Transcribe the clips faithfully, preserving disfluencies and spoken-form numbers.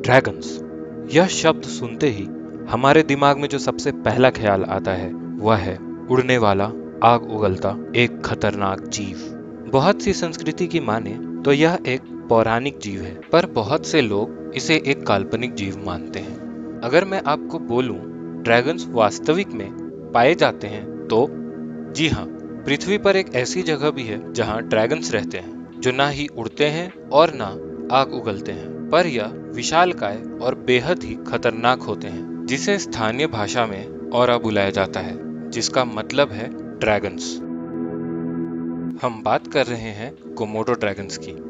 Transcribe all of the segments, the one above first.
Dragons. यह शब्द सुनते ही हमारे दिमाग में जो सबसे पहला ख्याल आता है वह है उड़ने वाला, आग उगलता एक खतरनाक जीव। बहुत सी संस्कृति की माने तो यह एक पौराणिक जीव है, पर बहुत से लोग इसे एक काल्पनिक जीव मानते हैं। अगर मैं आपको बोलूं ड्रैगन्स वास्तविक में पाए जाते हैं तो जी हाँ, पृथ्वी पर एक ऐसी जगह भी है जहां ड्रैगन्स रहते हैं, जो ना ही उड़ते हैं और ना आग उगलते हैं, पर यह विशालकाय और बेहद ही खतरनाक होते हैं, जिसे स्थानीय भाषा में औरा बुलाया जाता है, जिसका मतलब है ड्रैगन्स। हम बात कर रहे हैं कोमोडो ड्रैगन्स की।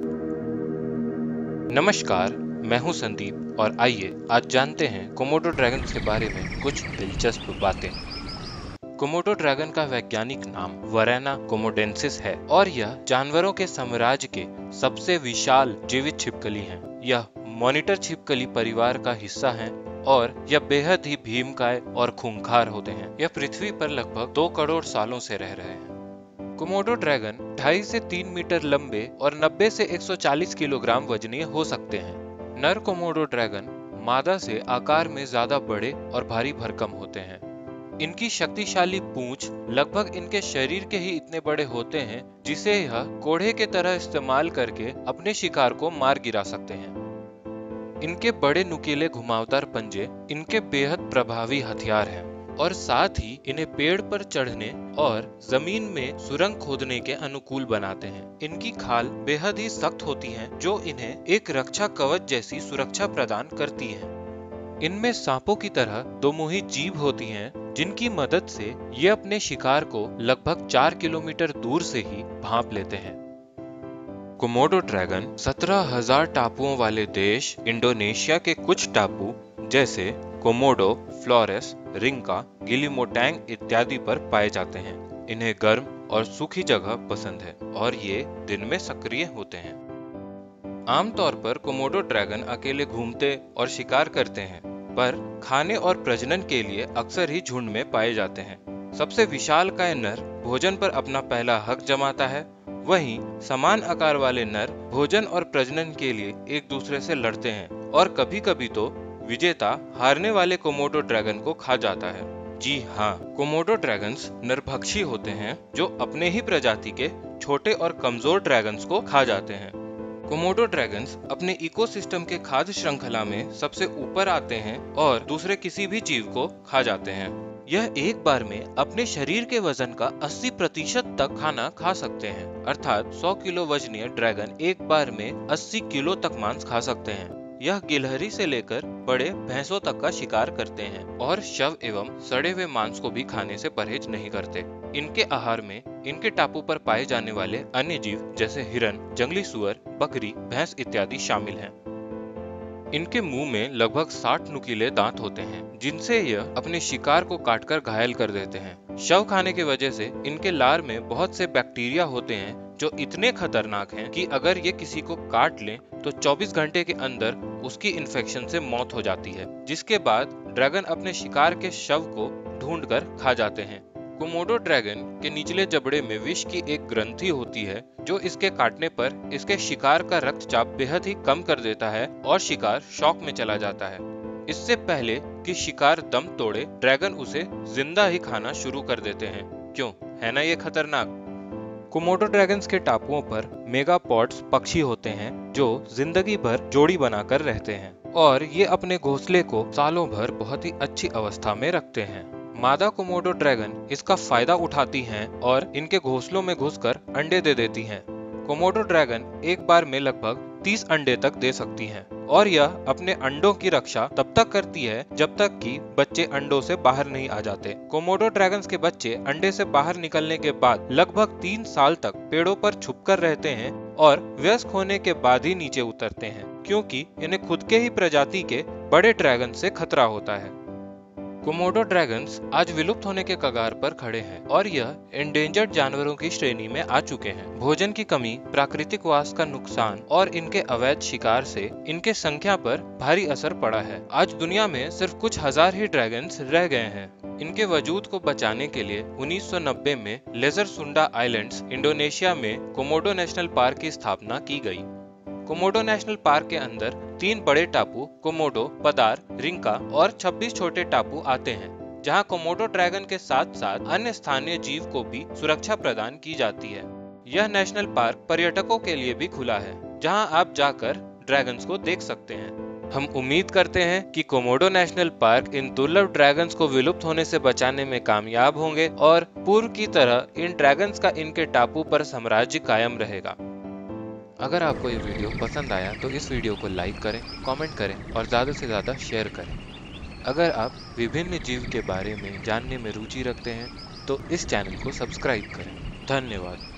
नमस्कार, मैं हूं संदीप और आइए आज जानते हैं कोमोडो ड्रैगन्स के बारे में कुछ दिलचस्प बातें। कोमोडो ड्रैगन का वैज्ञानिक नाम वरैना कोमोडेंसिस है और यह जानवरों के साम्राज्य के सबसे विशाल जीवित छिपकली हैं। यह मॉनिटर छिपकली परिवार का हिस्सा हैं और यह बेहद ही भीमकाय और खूंखार होते हैं। यह पृथ्वी पर लगभग दो करोड़ सालों से रह रहे हैं। कोमोडो ड्रैगन ढाई से तीन मीटर लंबे और नब्बे से एक सौ चालीस किलोग्राम वजनीय हो सकते हैं। नर कोमोडो ड्रैगन मादा से आकार में ज्यादा बड़े और भारी भरकम होते हैं। इनकी शक्तिशाली पूंछ लगभग इनके शरीर के ही इतने बड़े होते हैं, जिसे यह कोड़े के तरह इस्तेमाल करके अपने शिकार को मार गिरा सकते हैं। इनके बड़े नुकीले घुमावदार पंजे इनके बेहद प्रभावी हथियार हैं और साथ ही इन्हें पेड़ पर चढ़ने और जमीन में सुरंग खोदने के अनुकूल बनाते हैं। इनकी खाल बेहद ही सख्त होती हैं, जो इन्हें एक रक्षा कवच जैसी सुरक्षा प्रदान करती है। इनमें सांपों की तरह दो मुही जीभ होती हैं, जिनकी मदद से ये अपने शिकार को लगभग चार किलोमीटर दूर से ही भांप लेते हैं। कोमोडो ड्रैगन सत्रह हजार टापुओं वाले देश इंडोनेशिया के कुछ टापू जैसे कोमोडो, फ्लोरेस, रिंका, गिलिमोटैंग इत्यादि पर पाए जाते हैं। इन्हें गर्म और सूखी जगह पसंद है और ये दिन में सक्रिय होते हैं। आमतौर पर कोमोडो ड्रैगन अकेले घूमते और शिकार करते हैं, पर खाने और प्रजनन के लिए अक्सर ही झुंड में पाए जाते हैं। सबसे विशालकाय नर भोजन पर अपना पहला हक जमाता है, वहीं समान आकार वाले नर भोजन और प्रजनन के लिए एक दूसरे से लड़ते हैं और कभी कभी तो विजेता हारने वाले कोमोडो ड्रैगन को खा जाता है। जी हाँ, कोमोडो ड्रैगन्स नरभक्षी होते हैं, जो अपने ही प्रजाति के छोटे और कमजोर ड्रैगन्स को खा जाते हैं। कोमोडो ड्रैगन्स अपने इकोसिस्टम के खाद्य श्रृंखला में सबसे ऊपर आते हैं और दूसरे किसी भी जीव को खा जाते हैं। यह एक बार में अपने शरीर के वजन का अस्सी प्रतिशत तक खाना खा सकते हैं, अर्थात सौ किलो वजनीय ड्रैगन एक बार में अस्सी किलो तक मांस खा सकते हैं। यह गिलहरी से लेकर बड़े भैंसों तक का शिकार करते हैं और शव एवं सड़े हुए मांस को भी खाने से परहेज नहीं करते। इनके आहार में इनके टापू पर पाए जाने वाले अन्य जीव जैसे हिरन, जंगली सुअर, बकरी, भैंस इत्यादि शामिल हैं। इनके मुंह में लगभग साठ नुकीले दांत होते हैं, जिनसे यह अपने शिकार को काटकर घायल कर देते हैं। शव खाने की वजह से इनके लार में बहुत से बैक्टीरिया होते हैं, जो इतने खतरनाक हैं कि अगर ये किसी को काट लें तो चौबीस घंटे के अंदर उसकी इन्फेक्शन से मौत हो जाती है, जिसके बाद ड्रैगन अपने शिकार के शव को ढूंढकर खा जाते हैं। कोमोडो ड्रैगन के निचले जबड़े में विष की एक ग्रंथि होती है, जो इसके काटने पर इसके शिकार का रक्तचाप बेहद ही कम कर देता है और शिकार शॉक में चला जाता है। इससे पहले कि शिकार दम तोड़े, ड्रैगन उसे जिंदा ही खाना शुरू कर देते हैं। क्यों, है ना ये खतरनाक? कोमोडो ड्रैगन्स के टापुओं पर मेगापॉड्स पक्षी होते हैं, जो जिंदगी भर जोड़ी बनाकर रहते हैं और ये अपने घोंसले को सालों भर बहुत ही अच्छी अवस्था में रखते हैं। मादा कोमोडो ड्रैगन इसका फायदा उठाती हैं और इनके घोंसलों में घुसकर अंडे दे देती हैं। कोमोडो ड्रैगन एक बार में लगभग तीस अंडे तक दे सकती हैं और यह अपने अंडों की रक्षा तब तक करती है जब तक कि बच्चे अंडों से बाहर नहीं आ जाते। कोमोडो ड्रैगन्स के बच्चे अंडे से बाहर निकलने के बाद लगभग तीन साल तक पेड़ों पर छुपकर रहते हैं और वयस्क होने के बाद ही नीचे उतरते हैं, क्योंकि इन्हें खुद के ही प्रजाति के बड़े ड्रैगन से खतरा होता है। कोमोडो ड्रैगन्स आज विलुप्त होने के कगार पर खड़े हैं और यह एंडेंजर्ड जानवरों की श्रेणी में आ चुके हैं। भोजन की कमी, प्राकृतिक वास का नुकसान और इनके अवैध शिकार से इनके संख्या पर भारी असर पड़ा है। आज दुनिया में सिर्फ कुछ हजार ही ड्रैगन्स रह गए हैं। इनके वजूद को बचाने के लिए उन्नीस सौ नब्बे में लेजर सुंडा आइलैंड्स, इंडोनेशिया में कोमोडो नेशनल पार्क की स्थापना की गई। कोमोडो नेशनल पार्क के अंदर तीन बड़े टापू कोमोडो, पदार, रिंका और छब्बीस छोटे टापू आते हैं, जहां कोमोडो ड्रैगन के साथ साथ अन्य स्थानीय जीव को भी सुरक्षा प्रदान की जाती है। यह नेशनल पार्क पर्यटकों के लिए भी खुला है, जहां आप जाकर ड्रैगन्स को देख सकते हैं। हम उम्मीद करते हैं कि कोमोडो नेशनल पार्क इन दुर्लभ ड्रैगन्स को विलुप्त होने से बचाने में कामयाब होंगे और पूर्व की तरह इन ड्रैगन्स का इनके टापू पर साम्राज्य कायम रहेगा। अगर आपको ये वीडियो पसंद आया तो इस वीडियो को लाइक करें, कमेंट करें और ज़्यादा से ज़्यादा शेयर करें। अगर आप विभिन्न जीव के बारे में जानने में रुचि रखते हैं तो इस चैनल को सब्सक्राइब करें। धन्यवाद।